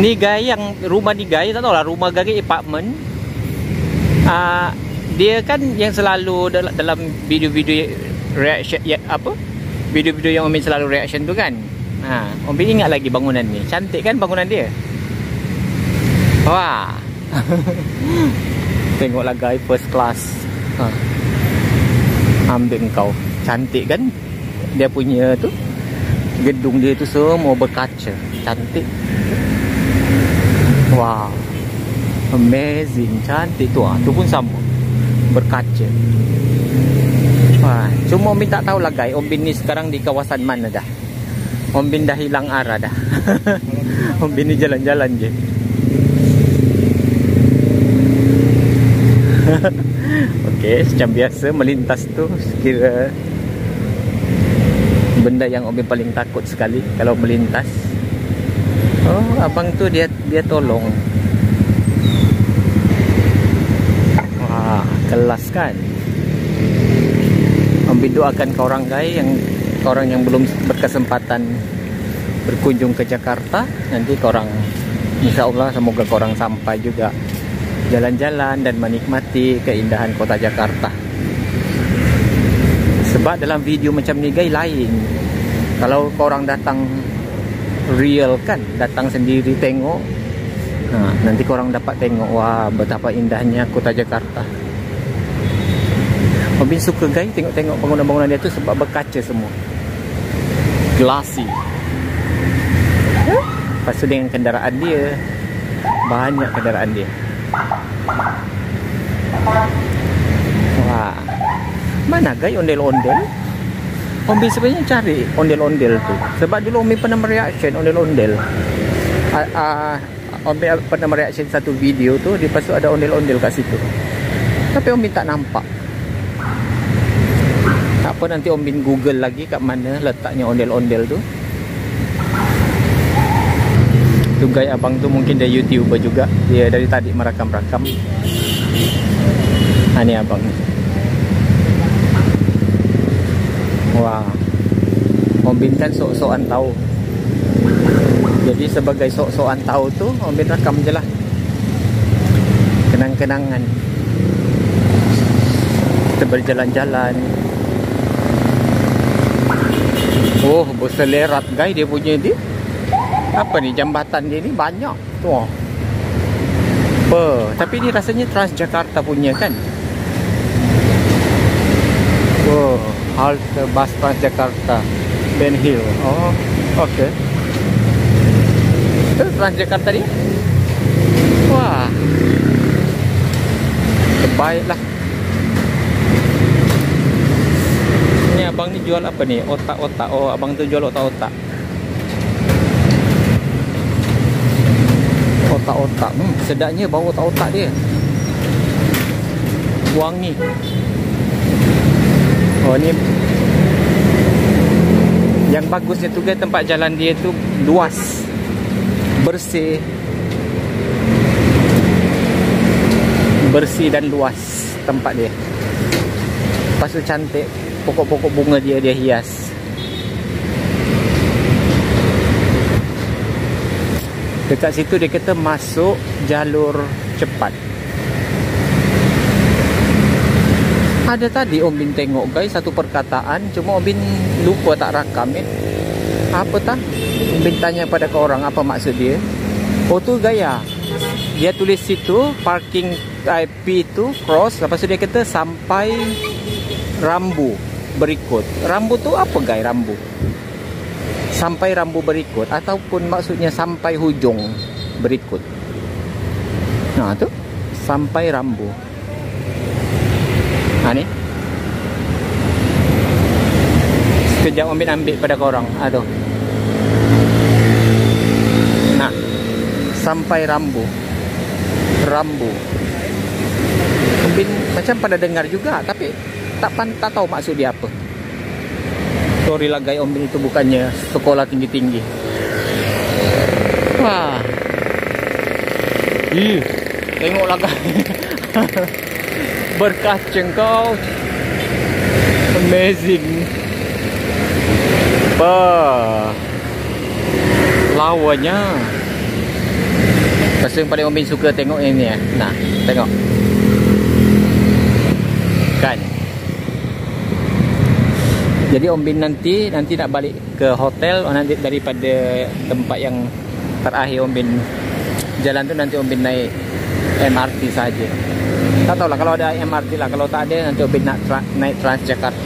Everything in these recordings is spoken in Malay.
Ni guys, yang rumah ni guys, tak tahu lah, rumah Gary apartment. Dia kan yang selalu dalam video-video reaction ya, apa? Video-video yang Om Bin selalu reaction tu kan. Om Bin ingat lagi bangunan ni. Cantik kan bangunan dia? Wah. Tengoklah guys, first class. Ambil kau. Cantik kan? Dia punya tu, gedung dia tu semua berkaca. Cantik. Wow, amazing, cantik tu. Tu pun sama, berkaca. Wah, cuma Om Bin tak tahulah guys, Om Bin ni sekarang di kawasan mana dah. Om Bin dah hilang arah dah. Om Bin ni jalan-jalan je. Okey, macam biasa melintas tu sekira benda yang Om Bin paling takut sekali kalau melintas. Oh, abang tu dia tolong. Wah, kelas kan. Om Bin doakan kau orang guys, orang yang belum berkesempatan berkunjung ke Jakarta, nanti kau orang insyaallah semoga kau orang sampai juga jalan-jalan dan menikmati keindahan kota Jakarta. Sebab dalam video macam ni guys lain. Kalau kau orang datang real kan, datang sendiri tengok, nanti korang dapat tengok wah betapa indahnya kota Jakarta. Om Bin suka guys tengok-tengok bangunan-bangunan dia tu sebab berkaca semua, glassy. Lepas tu dengan kenderaan dia, banyak kenderaan dia. Wah, mana guys ondel-ondel? Om Bin sebenarnya cari ondel-ondel tu sebab dulu Om Bin pernah mereaction ondel-ondel. Om Bin pernah mereaction satu video tu, lepas tu ada ondel-ondel kat situ. Tapi Om Bin tak nampak. Tak apa, nanti Om Bin Google lagi kat mana letaknya ondel-ondel tu. Tu guys, abang tu mungkin dia YouTuber juga. Dia dari tadi merakam-rakam. Ni abang ni. Wah, Om Bin kan sok-sokan tahu. Jadi sebagai sok-sokan tahu tu, Om Bin rakam je lah. Kenang-kenangan. Kita berjalan-jalan. Oh, berselerat guys dia punya dia. Apa ni, jambatan dia ni banyak tu. Tapi ni rasanya Transjakarta punya kan. Oh, halte bus Transjakarta Ben Hill. Oh, okey. Itu Transjakarta ni. Wah, terbaiklah. Ni abang ni jual apa ni? Otak-otak. Oh, abang tu jual otak-otak. Otak-otak. Sedapnya bau otak-otak dia. Wangi. Oh, ni yang bagusnya tu kan tempat jalan dia tu luas, bersih dan luas tempat dia. Lepas tu cantik, pokok-pokok bunga dia hias. Dekat situ dia kata masuk jalur cepat. Ada tadi Om Bin tengok guys satu perkataan, cuma Om Bin lupa tak rakam ni. Apa tak? Om Bin tanya pada ke orang apa maksud dia. Oh tu gaya. Dia tulis situ parking IP tu cross, lepas tu dia kata sampai rambu berikut. Rambu tu apa guys rambu? Sampai rambu berikut ataupun maksudnya sampai hujung berikut. Nah tu sampai rambu. Ni sekejap Om Bin ambil pada korang. Tu nah, sampai rambu. Om Bin macam pada dengar juga, tapi tak tahu maksud dia apa. Sorry lah guys, Om Bin itu bukannya sekolah tinggi-tinggi. Wah, tengoklah guys. Berkaca kau, amazing. Lawanya Lepas tu yang paling Om Bin suka tengok yang ni. Nah, tengok. Kan. Jadi Om Bin nanti nak balik ke hotel, nanti daripada tempat yang terakhir Om Bin jalan tu, nanti Om Bin naik MRT saja. Tak tahulah kalau ada MRT lah, kalau tak ada nanti Om Bin nak naik Transjakarta.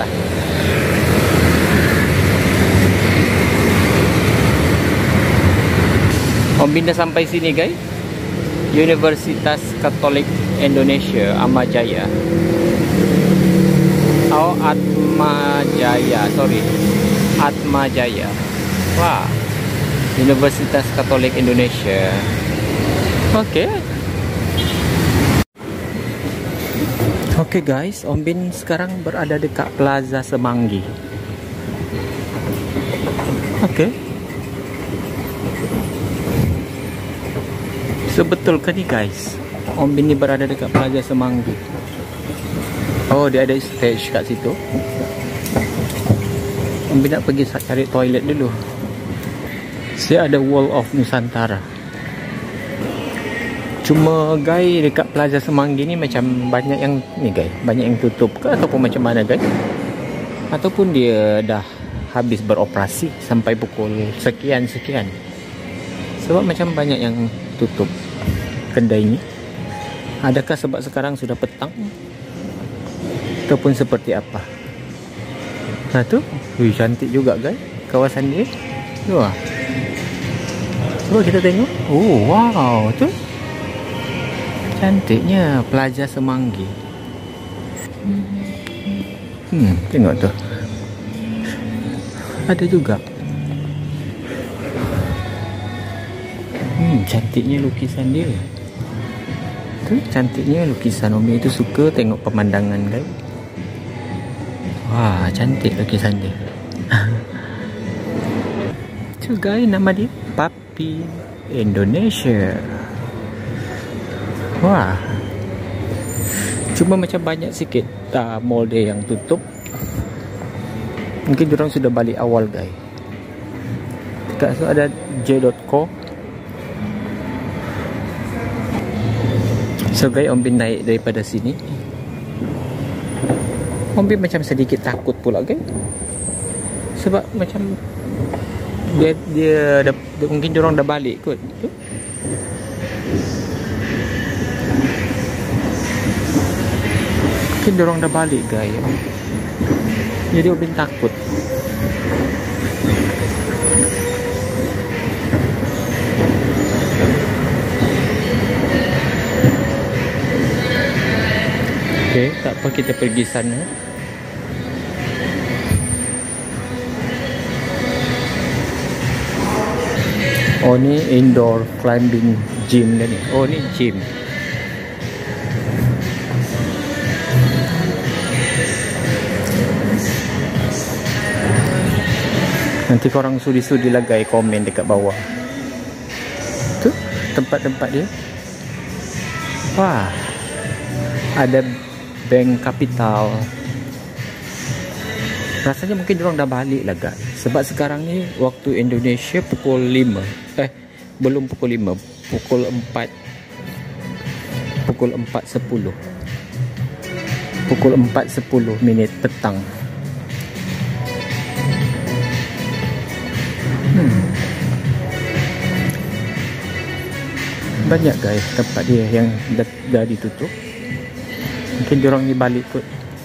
Om Bin dah sampai sini guys. Universitas Katolik Indonesia Atmajaya. Oh, Atmajaya, sorry. Atmajaya. Wah. Universitas Katolik Indonesia. Oke. Oke guys, Om Bin sekarang berada dekat Plaza Semanggi. Oke. Sebetulkah nih guys, Om Bin ini berada dekat Plaza Semanggi. Oh, dia ada stage kat situ. Om Bin nak pergi cari toilet dulu. Saya ada Wall of Nusantara. Cuma guys, dekat Plaza Semanggi ni macam banyak yang ni guys, banyak yang tutup ke ataupun macam mana guys? Ataupun dia dah habis beroperasi sampai pukul sekian-sekian. Sebab macam banyak yang tutup kedai ni. Adakah sebab sekarang sudah petang? Ataupun seperti apa? Nah tu, wih, cantik juga guys kawasan dia. Wah. Coba kita tengok. Oh wow, tu cantiknya Plaza Semanggi. Tengok tu. Ada juga. Cantiknya lukisan dia. Tu cantiknya lukisan. Om Bin itu suka tengok pemandangan guys. Wah, cantik lukisan dia. Tu guys, nama dia Papi Indonesia. Wah. Cuma macam banyak sikit mall dia yang tutup. Mungkin diorang sudah balik awal guys. Dekat situ ada J.co. So guys, Om Bin naik daripada sini. Om Bin macam sedikit takut pula guys. Sebab macam dia mungkin diorang dah balik kot. Mungkin diorang dah balik guys. Jadi Om Bin takut. Oke, tak apa, kita pergi sana. Oh, ni indoor climbing gym dah ni. Oh, ni gym. Nanti korang sudi-sudi lah guys komen dekat bawah. Tu tempat-tempat dia. Wah. Ada Bank Capital. Rasanya mungkin diorang dah balik lah guys. Sebab sekarang ni waktu Indonesia pukul 5. Belum pukul 5, pukul 4. Pukul 4.10. Pukul 4.10 minit petang. Banyak guys tempat dia yang dah ditutup. Mungkin diorang ni balik kot.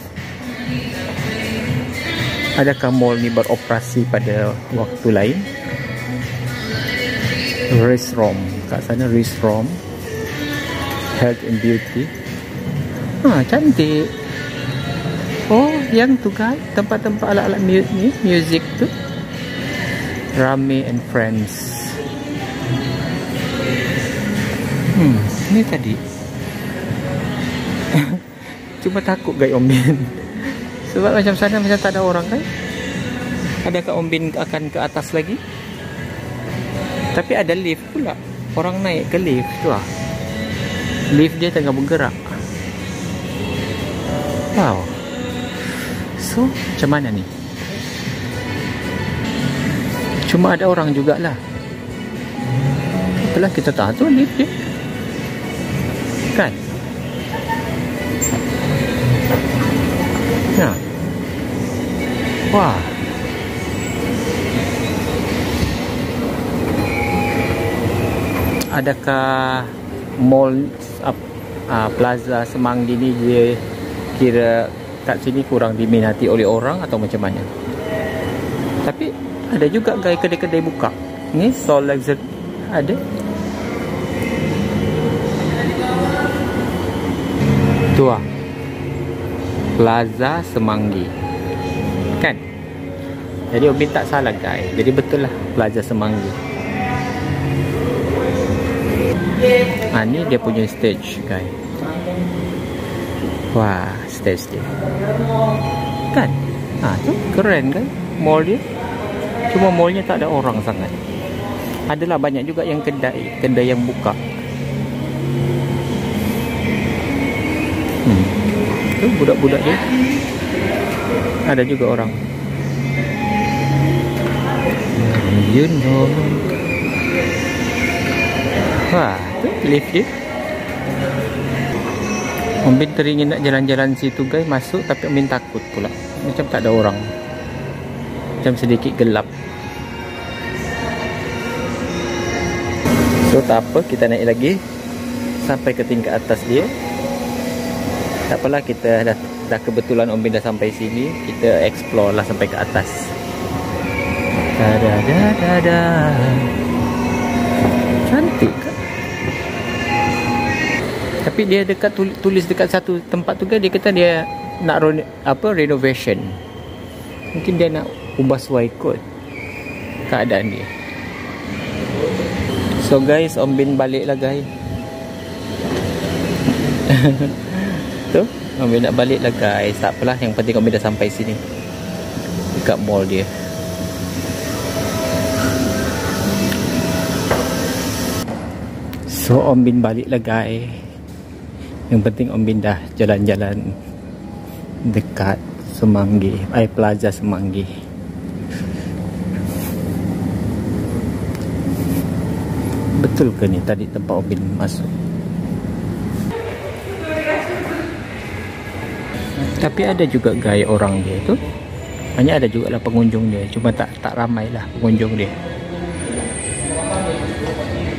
Adakah mall ni beroperasi pada waktu lain? Resrom, kat sana Resrom Health and Beauty. Cantik. Oh, yang tu kan tempat-tempat ala-ala music tu. Rame and Friends. Ni tadi. Cuma takut guys Om Bin. Sebab macam sana macam tak ada orang kan. Adakah Om Bin akan ke atas lagi? Tapi ada lift pula. Orang naik ke lift tu lah. Lift dia tengah bergerak. Wow. So macam mana ni? Cuma ada orang jugalah. Itulah kita tahu tu lift dia. Nah. Wah. Adakah mall Plaza Semanggi ni dia kira kat sini kurang diminati oleh orang atau macam mana? Tapi ada juga guys kedai-kedai buka. Ni Sol Luxury ada. Tu ah. Plaza Semanggi. Kan? Jadi Ubin tak salah guys. Jadi betul lah Plaza Semanggi. Ni dia punya stage guys. Wah, stage dia. Kan? Tu keren kan? Mall dia. Cuma mallnya tak ada orang sangat. Adalah banyak juga yang kedai yang buka. Tu budak-budak dia. Ada juga orang. You know. Wah, tu lift dia. Umbin teringin nak jalan-jalan situ guys, masuk tapi Umbin takut pula. Macam tak ada orang. Macam sedikit gelap. So tak apa, kita naik lagi sampai ke tingkat atas dia. Tak apalah, kita dah kebetulan Umbin dah sampai sini. Kita explore lah sampai ke atas. Cantik kan? Tapi dia dekat tulis dekat satu tempat tu kan, dia kata dia nak renovation. Mungkin dia nak ubah suai kot keadaan dia. So guys, Umbin balik lah guys. Tu, Umbin nak balik lah guys. Tak apalah, yang penting Umbin dah sampai sini. Dekat mall dia. So Umbin balik lah guys. Yang penting Umbin dah jalan-jalan dekat Semanggi, Plaza Semanggi. Betul ke ni tadi tempat Umbin masuk? Tapi ada juga guys orang dia tu. Hanya ada juga lah pengunjung dia. Cuma tak ramai lah pengunjung dia.